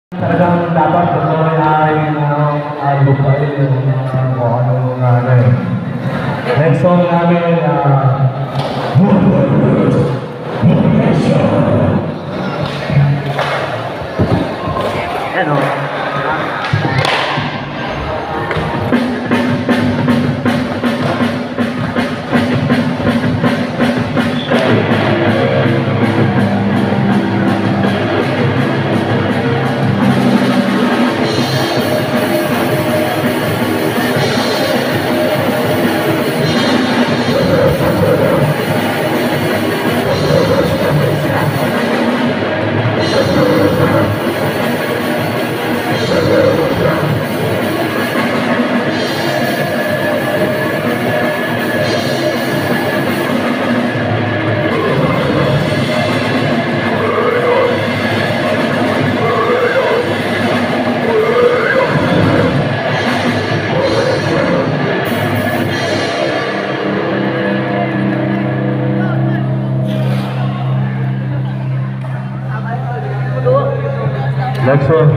Talagang dapat tuloy ay lupain yung kung ano nga eh. Next song namin, Ano? next one.